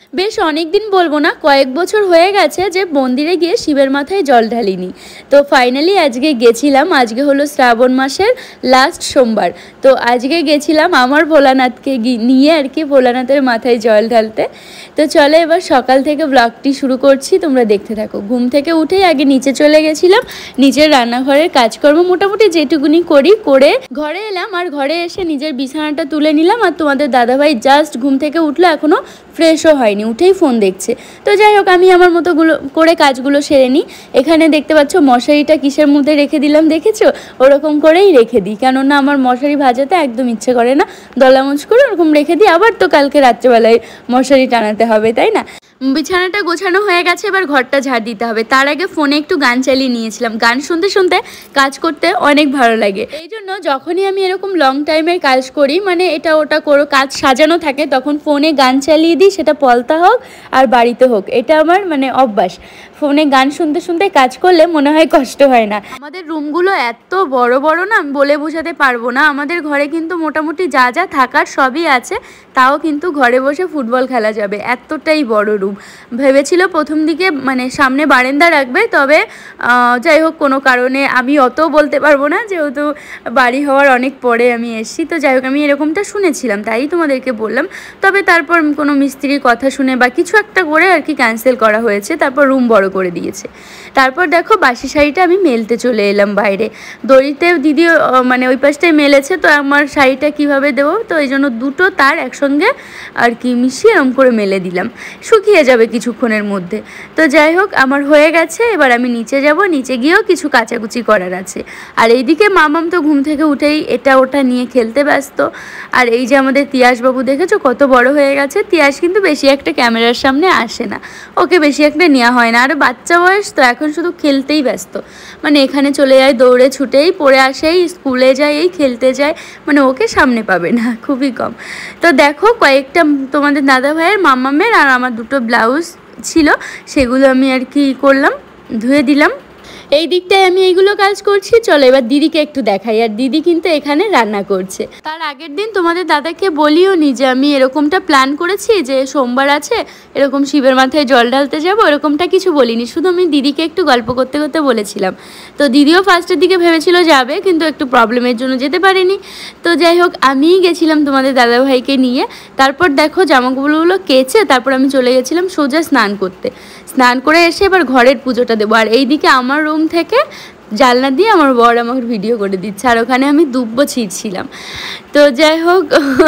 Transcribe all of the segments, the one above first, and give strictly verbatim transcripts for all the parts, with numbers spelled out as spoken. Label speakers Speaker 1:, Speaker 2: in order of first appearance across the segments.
Speaker 1: বেশ অনেক দিন বলবো না, কয়েক বছর হয়ে গেছে যে মন্দিরে গিয়ে শিবের মাথায় জল ঢালিনি। তো ফাইনালি আজকে গেছিলাম। আজকে হলো শ্রাবণ মাসের লাস্ট সোমবার। তো আজকে গেছিলাম আমার ভোলানাথকে নিয়ে আর কি ভোলানাথের মাথায় জল ঢালতে। তো চলো এবার সকাল থেকে ব্লগটি শুরু করছি, তোমরা দেখতে থাকো। ঘুম থেকে উঠেই আগে নিচে চলে গেছিলাম, নিজের রান্নাঘরের কাজকর্ম মোটামুটি যেটুকুনি করি করে ঘরে এলাম। আর ঘরে এসে নিজের বিছানাটা তুলে নিলাম। আর তোমাদের দাদাভাই জাস্ট ঘুম থেকে উঠলো, এখনও ফ্রেশও হয়নি, উঠেই ফোন দেখছে। তো যাই হোক আমি আমার মতো গুলো করে কাজগুলো সেরে নিই। এখানে দেখতে পাচ্ছ মশারিটা কিসের মধ্যে রেখে দিলাম দেখেছো? ওরকম করেই রেখে দিই, কেননা আমার মশারি ভাজাতে একদম ইচ্ছে করে না, দলামুচ করে ওরকম রেখে দিই। আবার তো কালকে রাত্রেবেলায় মশারি টানাতে হবে, তাই না? বিছানাটা গোছানো হয়ে গেছে, এবার ঘরটা ঝাড় দিতে হবে। তার আগে ফোনে একটু গান চালিয়ে নিয়েছিলাম। গান শুনতে শুনতে কাজ করতে অনেক ভালো লাগে। এই জন্য যখনই আমি এরকম লং টাইমের কাজ করি, মানে এটা ওটা করো কাজ সাজানো থাকে, তখন ফোনে গান চালিয়ে দিই, সেটা পলতা হোক আর বাড়িতে হোক। এটা আমার মানে অভ্যাস। ফোনে গান শুনতে শুনতে কাজ করলে মনে হয় কষ্ট হয় না। আমাদের রুমগুলো এত বড় বড় না, বলে বোঝাতে পারবো না। আমাদের ঘরে কিন্তু মোটামুটি যা যা থাকার সবই আছে, তাও কিন্তু ঘরে বসে ফুটবল খেলা যাবে, এতটাই বড় রুম। ভেবেছিল প্রথম দিকে মানে সামনে বারান্দা রাখবে, তবে যাই হোক কোনো কারণে আমি অত বলতে পারবো না, যেহেতু বাড়ি হওয়ার অনেক পরে আমি এসেছি। তো যাই হোক আমি এরকমটা শুনেছিলাম, তাই তোমাদেরকে বললাম। তবে তারপর কোনো মিস্ত্রির কথা শুনে বা কিছু একটা করে আর কি ক্যান্সেল করা হয়েছে, তারপর রুম বড় করে দিয়েছে। তারপর দেখো বাসি শাড়িটা আমি মেলতে চলে এলাম বাইরে। দড়িতে দিদি মানে ওই পাশটায় মেলেছে, তো আমার শাড়িটা কিভাবে দেবো, তো এই জন্য দুটো তার একসঙ্গে আর কি মিশিয়ে এরম করে মেলে দিলাম, শুকিয়ে যাবে কিছুক্ষণের মধ্যে। তো যাই হোক আমার হয়ে গেছে, এবার আমি নিচে যাব, নিচে গিয়েও কিছু কাচাকুচি করার আছে। আর এইদিকে মামাম তো ঘুম থেকে উঠেই এটা ওটা নিয়ে খেলতে ব্যস্ত। আর এই যে আমাদের তিয়াসবাবু দেখেছো কত বড় হয়ে গেছে। তিয়াস কিন্তু বেশি একটা ক্যামেরার সামনে আসে না, ওকে বেশি একটা নেওয়া হয় না। আর বাচ্চা বয়স তো, এখন শুধু খেলতেই ব্যস্ত। মানে এখানে চলে যায় দৌড়ে ছুটেই, পড়ে আসেই স্কুলে যায়, এই খেলতে যায়, মানে ওকে সামনে পাবে না, খুবই কম। তো দেখো কয়েকটা তোমাদের দাদা ভাইয়ের মামামের আর আমার দুটো ব্লাউজ ছিল, সেগুলো আমি আর কি করলাম, ধুয়ে দিলাম। এই দিকটায় আমি এইগুলো কাজ করছি। চলো এবার দিদিকে একটু দেখাই। আর দিদি কিন্তু এখানে রান্না করছে। তার আগের দিন তোমাদের দাদাকে বলিও নি যে আমি এরকমটা প্ল্যান করেছি, যে সোমবার আছে এরকম শিবের মাথায় জল ঢালতে যাবো, এরকমটা কিছু বলিনি। শুধু আমি দিদিকে একটু গল্প করতে করতে বলেছিলাম। তো দিদিও ফার্স্টের দিকে ভেবেছিল যাবে, কিন্তু একটু প্রবলেমের জন্য যেতে পারেনি। তো যাই হোক আমিই গেছিলাম তোমাদের দাদাভাইকে নিয়ে। তারপর দেখো জামাগুলোগুলো কেচে তারপর আমি চলে গেছিলাম সোজা স্নান করতে। স্নান করে এসে এবার ঘরের পুজোটা দেবো। আর এইদিকে আমার রুম থেকে জানলা দিয়ে আমার বর আমাকে ভিডিও করে দিচ্ছে, আর ওখানে আমি দুব্বো ছিঁড়ছিলাম। তো যাই হোক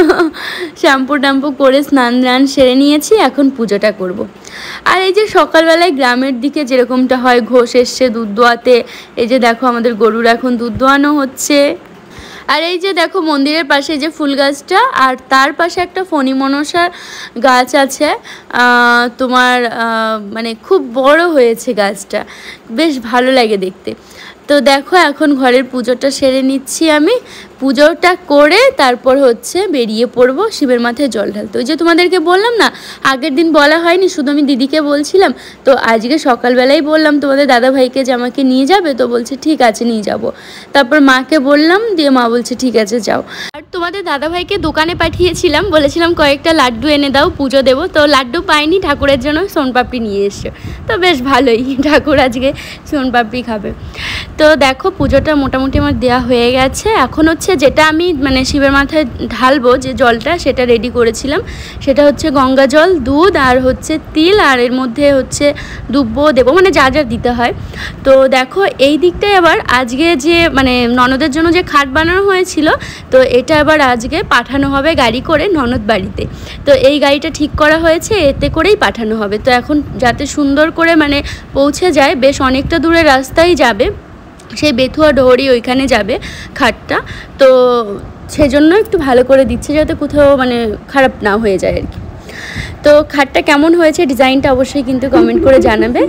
Speaker 1: শ্যাম্পু ট্যাম্পু করে স্নান দান সেরে নিয়েছি, এখন পুজোটা করব। আর এই যে সকালবেলায় গ্রামের দিকে যেরকমটা হয়, ঘোষ এসছে দুধ দোয়াতে। এই যে দেখো আমাদের গরুর এখন দুধ দোয়ানো হচ্ছে। আর এই যে দেখো মন্দিরের পাশে যে ফুল গাছটা, আর তার পাশে একটা ফণি মনসা গাছ আছে, তোমার মানে খুব বড় হয়েছে গাছটা, বেশ ভালো লাগে দেখতে। তো দেখো এখন ঘরের পুজোটা সেরে নিচ্ছি আমি। পুজোটা করে তারপর হচ্ছে বেরিয়ে পড়বো শিবের মাথায় জল ঢালতে। ওই যে তোমাদেরকে বললাম না, আগের দিন বলা হয়নি, শুধু আমি দিদিকে বলছিলাম। তো আজকে সকালবেলাই বললাম তোমাদের দাদাভাইকে যে আমাকে নিয়ে যাবে, তো বলছে ঠিক আছে নিয়ে যাব। তারপর মাকে বললাম, দিয়ে মা বলছে ঠিক আছে যাও। আর তোমাদের দাদাভাইকে দোকানে পাঠিয়েছিলাম, বলেছিলাম কয়েকটা লাড্ডু এনে দাও, পুজো দেবো। তো লাড্ডু পাইনি, ঠাকুরের জন্য সোনপাপড়ি নিয়ে এসছো। তো বেশ ভালোই, ঠাকুর আজকে সোনপাপড়ি খাবে। তো দেখো পুজোটা মোটামুটি আমার দেওয়া হয়ে গেছে। এখন হচ্ছে যেটা আমি মানে শিবের মাথায় ঢালবো যে জলটা, সেটা রেডি করেছিলাম। সেটা হচ্ছে গঙ্গা জল, দুধ আর হচ্ছে তিল, আর এর মধ্যে হচ্ছে দুব্বো দেবো, মানে যা যা দিতে হয়। তো দেখো এই দিকটায় আবার আজকে যে মানে ননদের জন্য যে খাট বানানো হয়েছিল, তো এটা আবার আজকে পাঠানো হবে গাড়ি করে ননদ বাড়িতে। তো এই গাড়িটা ঠিক করা হয়েছে, এতে করেই পাঠানো হবে। তো এখন যাতে সুন্দর করে মানে পৌঁছে যায়, বেশ অনেকটা দূরের রাস্তায় যাবে, সেই বেথুয়া ডহরি ওইখানে যাবে খাটটা। তো সেজন্য একটু ভালো করে দিচ্ছে, যাতে কোথাও মানে খারাপ না হয়ে যায় আর কি। তো খাটটা কেমন হয়েছে, ডিজাইনটা অবশ্যই কিন্তু কমেন্ট করে জানাবে।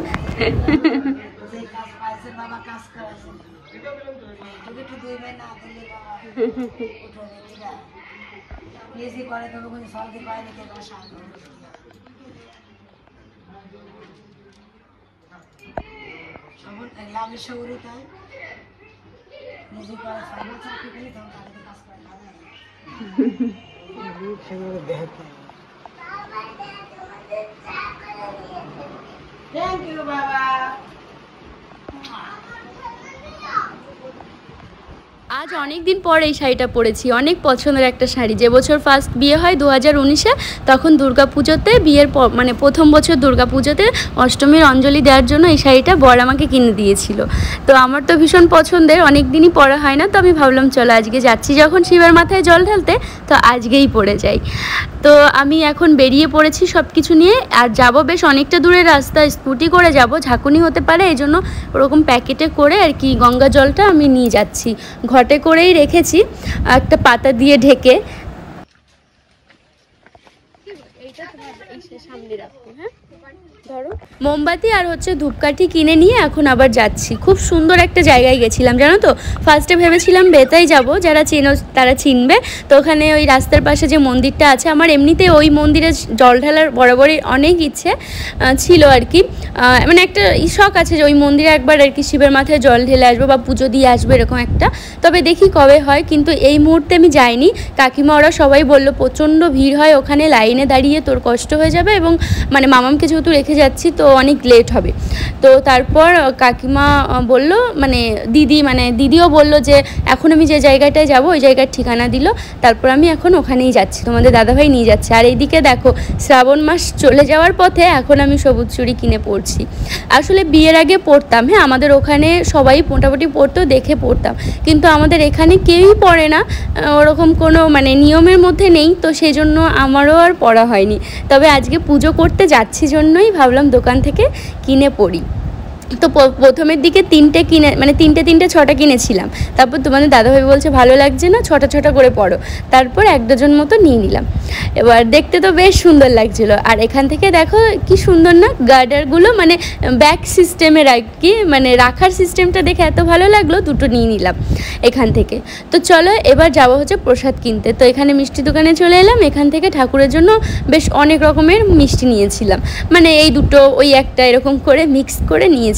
Speaker 2: থ্যাংক ইউ বাবা।
Speaker 1: আজ অনেক দিন পর এই শাড়িটা পরেছি, অনেক পছন্দের একটা শাড়ি। যে বছর ফার্স্ট বিয়ে হয় দু হাজার উনিশে, তখন দুর্গা পুজোতে বিয়ের মানে প্রথম বছর দুর্গা পুজোতে অষ্টমীর অঞ্জলি দেওয়ার জন্য এই শাড়িটা বর আমাকে কিনে দিয়েছিল। তো আমার তো ভীষণ পছন্দের, অনেক দিনই পরা হয় না, তো আমি ভাবলাম চলো আজকে যাচ্ছি যখন শিবের মাথায় জল ঢালতে, তো আজকেই পরে যাই। তো আমি এখন বেরিয়ে পড়েছি সব কিছু নিয়ে, আর যাব বেশ অনেকটা দূরের রাস্তা, স্কুটি করে যাব, ঝাঁকুনি হতে পারে, এই জন্য ওরকম প্যাকেটে করে আর কি গঙ্গা জলটা আমি নিয়ে যাচ্ছি। ঘটে করেই রেখেছি একটা পাতা দিয়ে ঢেকে। সামনে রাখবো, হ্যাঁ ধরো। মোমবাতি আর হচ্ছে ধূপকাঠি কিনে নিয়ে এখন আবার যাচ্ছি। খুব সুন্দর একটা জায়গায় গেছিলাম জানো তো। ফার্স্টে ভেবেছিলাম বেতাই যাব, যারা চেনো তারা চিনবে। তো ওখানে ওই রাস্তার পাশে যে মন্দিরটা আছে, আমার এমনিতে ওই মন্দিরে জল ঢালার বরাবরই অনেক ইচ্ছে ছিল আর কি, মানে একটা শখ আছে যে ওই মন্দিরে একবার আর কি শিবের মাথায় জল ঢেলে আসবো বা পুজো দিয়ে আসবো এরকম একটা। তবে দেখি কবে হয়, কিন্তু এই মুহূর্তে আমি যাইনি। কাকিমা ওরা সবাই বললো প্রচণ্ড ভিড় হয় ওখানে, লাইনে দাঁড়িয়ে তোর কষ্ট হয়ে যাবে, এবং মানে মামামকে যেহেতু রেখে যাচ্ছি তো অনেক লেট হবে। তো তারপর কাকিমা বলল, মানে দিদি মানে দিদিও বলল যে এখন আমি যে জায়গাটায় যাব ওই জায়গার ঠিকানা দিল। তারপর আমি এখন ওখানেই যাচ্ছি, তোমাদের দাদাভাই নিয়ে যাচ্ছে। আর এইদিকে দেখো শ্রাবণ মাস চলে যাওয়ার পথে এখন আমি সবুজ চুড়ি কিনে পরছি। আসলে বিয়ের আগে পরতাম, হ্যাঁ আমাদের ওখানে সবাই মোটামুটি পরতো, দেখে পরতাম, কিন্তু আমাদের এখানে কেউই পরে না, ওরকম কোনো মানে নিয়মের মধ্যে নেই, তো সেই জন্য আমারও আর পরা হয়নি। তবে আজকে পুজো করতে যাচ্ছি জন্যই ভাবলাম দোকান থেকে কিনে পড়ি। তো প্রথমের দিকে তিনটে কিনে মানে তিনটে তিনটে ছটা কিনেছিলাম। তারপর তোমাদের দাদাভাই বলছে ভালো লাগছে না, ছটা ছটা করে পড়ো। তারপর এক ডজন মতো নিয়ে নিলাম। এবার দেখতে তো বেশ সুন্দর লাগছিলো। আর এখান থেকে দেখো কি সুন্দর না গার্ডারগুলো, মানে ব্যাক সিস্টেমের আর কি, মানে রাখার সিস্টেমটা দেখে এত ভালো লাগলো, দুটো নিয়ে নিলাম এখান থেকে। তো চলো এবার যাবো হচ্ছে প্রসাদ কিনতে। তো এখানে মিষ্টি দোকানে চলে এলাম। এখান থেকে ঠাকুরের জন্য বেশ অনেক রকমের মিষ্টি নিয়েছিলাম, মানে এই দুটো ওই একটা এরকম করে মিক্স করে নিয়েছিলাম।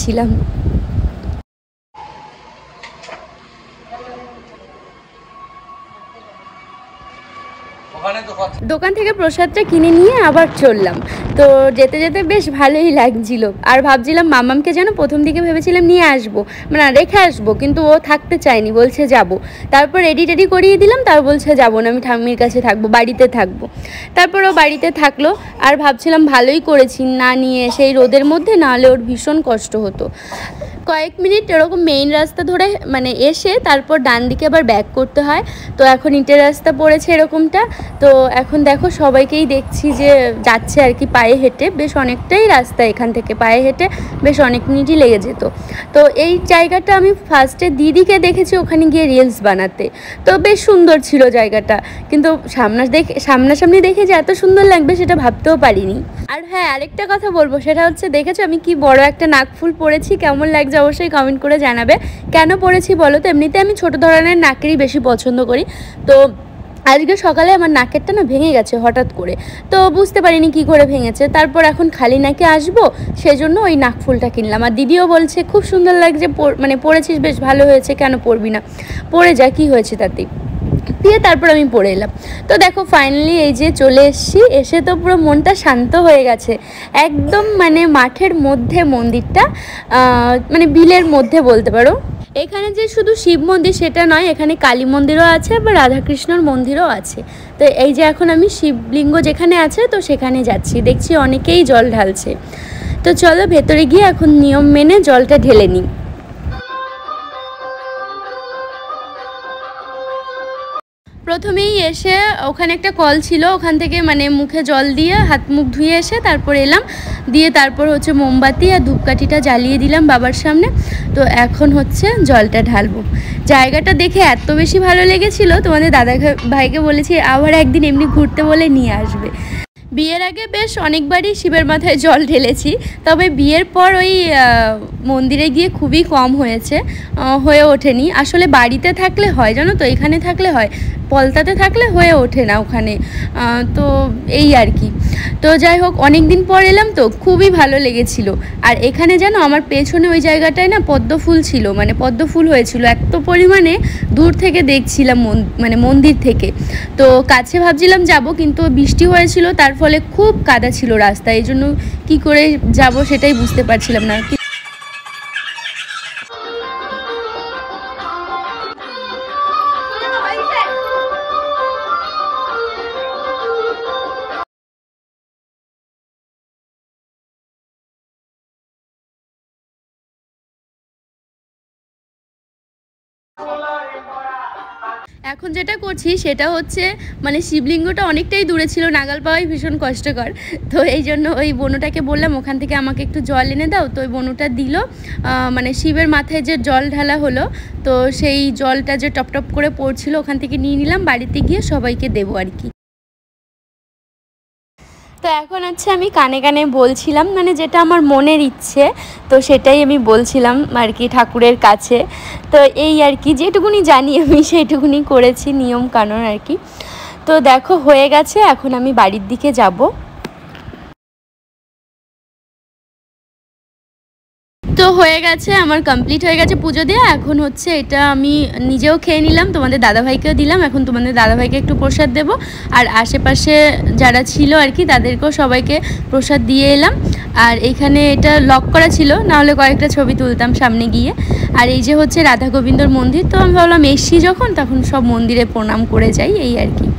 Speaker 1: দোকান থেকে প্রসাদটা কিনে নিয়ে আবার চললাম। তো যেতে যেতে বেশ ভালোই লাগছিল। আর ভাবছিলাম মামামকে যেন প্রথম দিকে ভেবেছিলাম নিয়ে আসবো, মানে রেখে আসবো, কিন্তু ও থাকতে চায়নি, বলছে যাব। তারপর রেডি টেডি করিয়ে দিলাম, তার বলছে যাবো না, আমি ঠাম্মির কাছে থাকবো, বাড়িতে থাকবো। তারপর ও বাড়িতে থাকলো। আর ভাবছিলাম ভালোই করেছি না নিয়ে, সেই রোদের মধ্যে, না হলে ওর ভীষণ কষ্ট হতো। কয়েক মিনিট এরকম মেইন রাস্তা ধরে মানে এসে তারপর ডান দিকে আবার ব্যাক করতে হয়। তো এখন ইটের রাস্তা পড়েছে এরকমটা। তো এখন দেখো সবাইকেই দেখছি যে যাচ্ছে আর কি পায়ে হেঁটে, বেশ অনেকটাই রাস্তা এখান থেকে পায়ে হেঁটে বেশ অনেক মিনিটই লেগে যেত। তো এই জায়গাটা আমি ফার্স্টে দিদিকে দেখেছি ওখানে গিয়ে রিলস বানাতে, তো বেশ সুন্দর ছিল জায়গাটা, কিন্তু সামনা দেখে সামনাসামনি দেখে যে এত সুন্দর লাগবে সেটা ভাবতেও পারিনি। আর হ্যাঁ আরেকটা কথা বলবো, সেটা হচ্ছে দেখেছো আমি কি বড় একটা নাকফুল পরেছি, কেমন লাগছে অবশ্যই কমেন্ট করে জানাবে। কেন পরেছি বলো তো, এমনিতে আমি ছোট ধরনের নাকেরই বেশি পছন্দ করি। তো আজকে সকালে আমার নাকেরটা না ভেঙে গেছে হঠাৎ করে, তো বুঝতে পারিনি কি করে ভেঙেছে। তারপর এখন খালি নাকে আসবো, সেজন্য ওই নাকফুলটা কিনলাম। আর দিদিও বলছে খুব সুন্দর লাগছে, মানে পরেছিস বেশ ভালো হয়েছে, কেন পরবি না, পরে যা, কি হয়েছে তাতেই। দিয়ে তারপর আমি পরে এলাম। তো দেখো ফাইনালি এই যে চলে এসেছি, এসে তো পুরো মনটা শান্ত হয়ে গেছে একদম, মানে মাঠের মধ্যে মন্দিরটা, মানে বিলের মধ্যে বলতে পারো। এখানে যে শুধু শিব মন্দির সেটা নয়, এখানে কালী মন্দিরও আছে, বা রাধাকৃষ্ণর মন্দিরও আছে। তো এই যে এখন আমি শিবলিঙ্গ যেখানে আছে তো সেখানে যাচ্ছি, দেখছি অনেকেই জল ঢালছে। তো চলো ভেতরে গিয়ে এখন নিয়ম মেনে জলটা ঢেলে নিই। প্রথমেই এসে ওখানে একটা কল ছিল, ওখান থেকে মানে মুখে জল দিয়ে হাত মুখ ধুয়ে এসে তারপর এলাম, দিয়ে তারপর হচ্ছে মোমবাতি আর ধূপকাঠিটা জ্বালিয়ে দিলাম বাবার সামনে। তো এখন হচ্ছে জলটা ঢালবো। জায়গাটা দেখে এত বেশি ভালো লেগেছিল, তোমাদের দাদা ভাইকে বলেছি আবার একদিন এমনি ঘুরতে বলে নিয়ে আসবে। বিয়ের আগে বেশ অনেকবারই শিবের মাথায় জল ঢেলেছি, তবে বিয়ের পর ওই মন্দিরে গিয়ে খুবই কম হয়েছে, হয়ে ওঠেনি। আসলে বাড়িতে থাকলে হয় জানো তো, এখানে থাকলে হয়, পলতাতে থাকলে হয়ে ওঠে না ওখানে। তো এই আর কি। তো যাই হোক, অনেক দিন পর এলাম তো খুবই ভালো লেগেছিল। আর এখানে যেন আমার পেছনে ওই জায়গাটায় না পদ্ম ফুল ছিল, মানে পদ্ম ফুল হয়েছিল এত পরিমাণে, দূর থেকে দেখছিলাম মানে মন্দির থেকে। তো কাছে ভাবছিলাম যাব, কিন্তু বৃষ্টি হয়েছিল, তার ফলে খুব কাদা ছিল রাস্তায়, এই জন্য কী করে যাব সেটাই বুঝতে পারছিলাম না। এখন যেটা করছি সেটা হচ্ছে মানে শিবলিঙ্গটা অনেকটাই দূরে ছিল, নাগাল পাওয়াই ভীষণ কষ্টকর। তো এই জন্য ওই বনুটাকে বললাম ওখান থেকে আমাকে একটু জল এনে দাও। তো ওই বনুটা দিল, মানে শিবের মাথায় যে জল ঢালা হলো, তো সেই জলটা যে টপ টপ করে পড়ছিল ওখান থেকে নিয়ে নিলাম, বাড়িতে গিয়ে সবাইকে দেবো আর কি। তো এখন হচ্ছে আমি কানে কানে বলছিলাম, মানে যেটা আমার মনের ইচ্ছে, তো সেটাই আমি বলছিলাম আর কি ঠাকুরের কাছে। তো এই আর কি, যেটুকুনি জানি আমি সেইটুকুনি করেছি, নিয়ম কানুন আর কি। তো দেখো হয়ে গেছে, এখন আমি বাড়ির দিকে যাব। তো হয়ে গেছে, আমার কমপ্লিট হয়ে গেছে পুজো দেওয়া। এখন হচ্ছে এটা আমি নিজেও খেয়ে নিলাম, তোমাদের দাদাভাইকেও দিলাম। এখন তোমাদের দাদাভাইকে একটু প্রসাদ দেব, আর আশেপাশে যারা ছিল আর কি তাদেরকেও সবাইকে প্রসাদ দিয়ে এলাম। আর এইখানে এটা লক করা ছিল, নাহলে কয়েকটা ছবি তুলতাম সামনে গিয়ে। আর এই যে হচ্ছে রাধা গোবিন্দর মন্দির, তো আমি ভাবলাম এসছি যখন তখন সব মন্দিরে প্রণাম করে যাই, এই আর কি।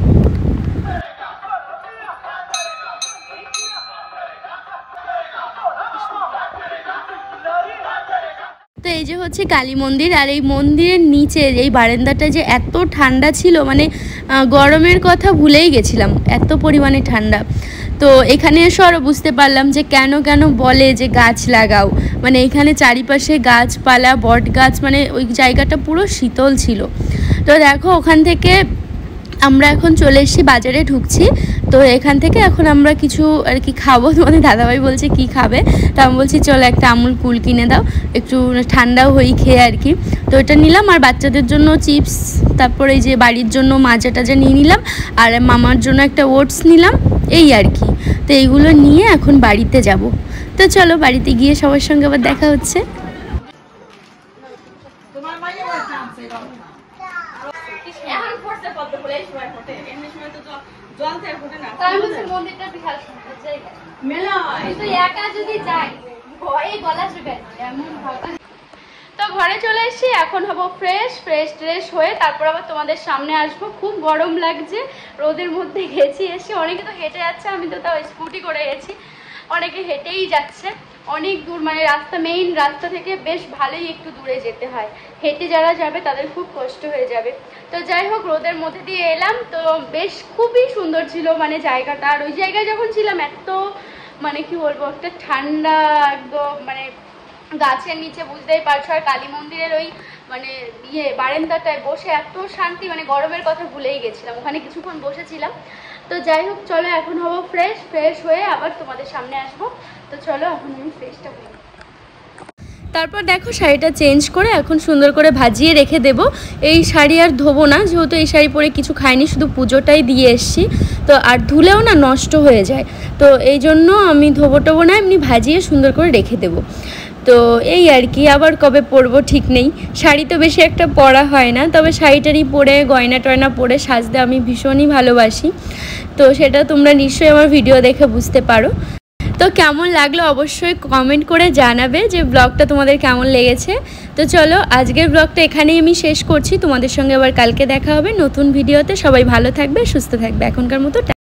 Speaker 1: তো এই যে হচ্ছে কালী মন্দির, আর এই মন্দিরের নিচে এই বারান্দাটা যে এত ঠান্ডা ছিল, মানে গরমের কথা ভুলেই গেছিলাম, এত পরিমাণে ঠান্ডা। তো এখানে এসে আরও বুঝতে পারলাম যে কেন কেন বলে যে গাছ লাগাও, মানে এখানে চারিপাশে গাছপালা, বট গাছ, মানে ওই জায়গাটা পুরো শীতল ছিল। তো দেখো ওখান থেকে আমরা এখন চলে এসেছি, বাজারে ঢুকছি। তো এখান থেকে এখন আমরা কিছু আর কি খাবো। তোমাদের দাদাভাই বলছে কি খাবে, তো আমি বলছি চলো একটা আমুল কুল কিনে দাও, একটু ঠান্ডাও হই খেয়ে আর কি। তো এটা নিলাম, আর বাচ্চাদের জন্য চিপস, তারপরে এই যে বাড়ির জন্য মাজা টাজা নিয়ে নিলাম, আর মামার জন্য একটা ওটস নিলাম, এই আর কি। তো এইগুলো নিয়ে এখন বাড়িতে যাব। তো চলো বাড়িতে গিয়ে সবার সঙ্গে আবার দেখা হচ্ছে। তো ঘরে চলে এসেছি, এখন হবো ফ্রেশ ফ্রেশ ট্রেশ হয়ে তারপর আবার তোমাদের সামনে আসবো। খুব গরম লাগছে, রোদের মধ্যে গেছি এসে। অনেকে তো হেঁটে যাচ্ছে, আমি তো তাও স্কুটি করে গেছি। অনেকে হেঁটেই যাচ্ছে অনেক দূর, মানে রাস্তা মেইন রাস্তা থেকে বেশ ভালোই একটু দূরে যেতে হয়। হেঁটে যারা যাবে তাদের খুব কষ্ট হয়ে যাবে। তো যাই হোক, রোদের মধ্যে দিয়ে এলাম, তো বেশ খুবই সুন্দর ছিল মানে জায়গাটা। আর ওই জায়গায় যখন ছিলাম এত মানে কি বলবো, একটা ঠান্ডা একদম, মানে গাছের নিচে বুঝতেই পারছো। আর কালী মন্দিরের ওই মানে ইয়ে বারান্দাটায় বসে এত শান্তি, মানে গরমের কথা ভুলেই গেছিলাম, ওখানে কিছুক্ষণ বসেছিলাম। তো যাই হোক চলো এখন হবো ফ্রেশ ফ্রেশ হয়ে আবার তোমাদের সামনে আসবো। তো চলো এখন আমি ফ্রেশটা হই। তারপর দেখো শাড়িটা চেঞ্জ করে এখন সুন্দর করে ভাজিয়ে রেখে দেব। এই শাড়ি আর ধোবো না, যেহেতু এই শাড়ি পরে কিছু খাইনি, শুধু পুজোটাই দিয়ে এসছি। তো আর ধুলেও না নষ্ট হয়ে যায়, তো এই জন্য আমি ধোবো টোবো না, এমনি ভাজিয়ে সুন্দর করে রেখে দেবো। তো এই আর কি, আবার কবে পরবো ঠিক নেই। শাড়ি তো বেশি একটা পরা হয় না, তবে শাড়িটারই পরে গয়না টয়না পরে সাজতে আমি ভীষণই ভালোবাসি। তো সেটা তোমরা নিশ্চয়ই আমার ভিডিও দেখে বুঝতে পারো। তো কেমন লাগলো অবশ্যই কমেন্ট করে জানাবে যে ব্লগটা তোমাদের কেমন লেগেছে। তো চলো আজকের ব্লগটা এখানেই আমি শেষ করছি, তোমাদের সঙ্গে আবার কালকে দেখা হবে নতুন ভিডিওতে। সবাই ভালো থাকবে, সুস্থ থাকবে, এখনকার মতো।